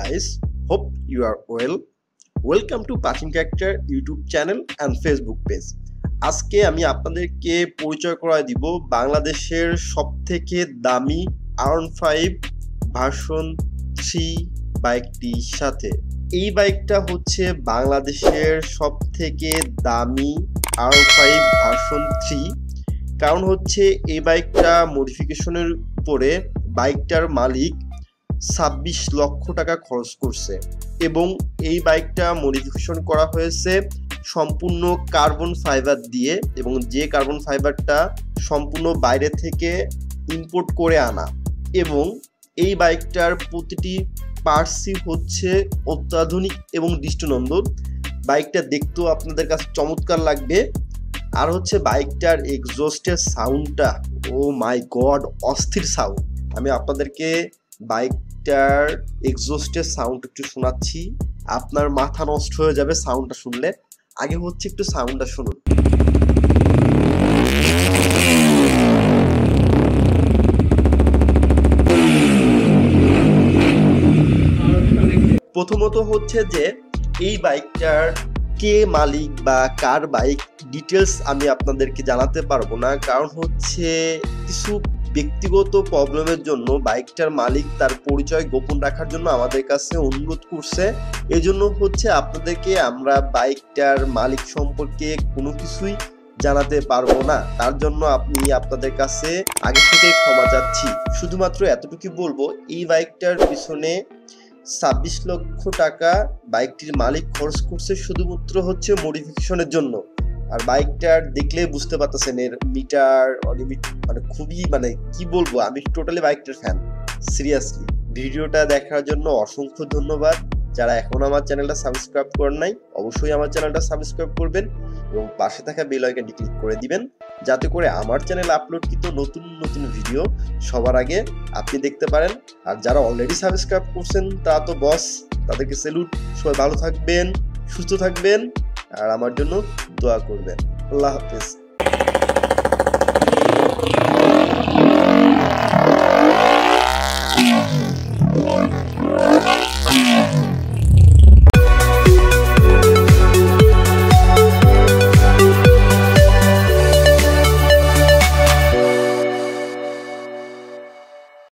guys, hope you are well. Welcome to Passing Character YouTube channel and Facebook page. আজকে আমি আপনাদেরকে পরিচয় করায় দিব বাংলাদেশের সবথেকে দামি R15 ভার্সন 3 বাইকটির সাথে। এই বাইকটা হচ্ছে বাংলাদেশের সবথেকে দামি R15 ভার্সন 3। কারণ হচ্ছে এই বাইকটা মডিফিকেশনের উপরে বাইকটার মালিক 26 লক্ষ টাকা খরচ করছে এবং এই বাইকটা মডিফিকেশন করা হয়েছে সম্পূর্ণ কার্বন ফাইবার দিয়ে, এবং যে কার্বন ফাইবারটা সম্পূর্ণ বাইরে থেকে ইম্পোর্ট করে আনা, এবং এই বাইকটার প্রতিটি পার্টসই হচ্ছে অত্যাধুনিক এবং দৃষ্টিনন্দন। বাইকটা দেখতেও আপনাদের কাছে চমৎকার লাগবে। আর হচ্ছে বাইকটার এক্সজস্টের সাউন্ডটা, ও মাই গড, অস্থির সাউন্ড। আমি আপনাদেরকে বাইকটার এক্সজস্টের সাউন্ড একটু শোনাচ্ছি, আপনার মাথা নষ্ট হয়ে যাবে সাউন্ডটা শুনলে। আগে হচ্ছে একটু সাউন্ডটা শুনুন। প্রথমত হচ্ছে যে এই বাইকটার কে মালিক বা কার বাইক ডিটেলস আমি আপনাদেরকে জানাতে পারবো না, কারণ হচ্ছে কিছু ব্যক্তিগত প্রবলেমের জন্য বাইকটার মালিক তার পরিচয় গোপন রাখার জন্য আমাদের কাছে অনুরোধ করছে। এজন্য হচ্ছে আপনাদেরকে আমরা বাইকটার মালিক সম্পর্কে কোনো কিছুই জানাতে পারবো না। তার জন্য আপনাদের কাছে আগে থেকে ক্ষমা চাচ্ছি। শুধুমাত্র এতটুকু বলবো, এই বাইকটার পিছনে 26 লক্ষ টাকা বাইকটির মালিক খরচ করছে শুধুমাত্র হচ্ছে মডিফিকেশনের জন্য। আর বাইকটার দেখলে বুঝতে পারতেছেন এর মিটার অলিমিট, মানে খুবই, মানে কি বলবো, আমি টোটালি বাইকটার ফ্যান। সিরিয়াসলি ভিডিওটা দেখার জন্য অসংখ্য ধন্যবাদ। যারা এখন আমার চ্যানেলটা সাবস্ক্রাইব করেন নাই, অবশ্যই আমার চ্যানেলটা সাবস্ক্রাইব করবেন এবং পাশে থাকা বেল আইকনটি ক্লিক করে দিবেন, যাতে করে আমার চ্যানেলে আপলোডকৃত নতুন নতুন ভিডিও সবার আগে আপনি দেখতে পারেন। আর যারা অলরেডি সাবস্ক্রাইব করছেন তারা তো বস, তাদেরকে স্যালুট। সবাই ভালো থাকবেন, সুস্থ থাকবেন আর আমার জন্য দোয়া করবেন। আল্লাহ হাফেজ।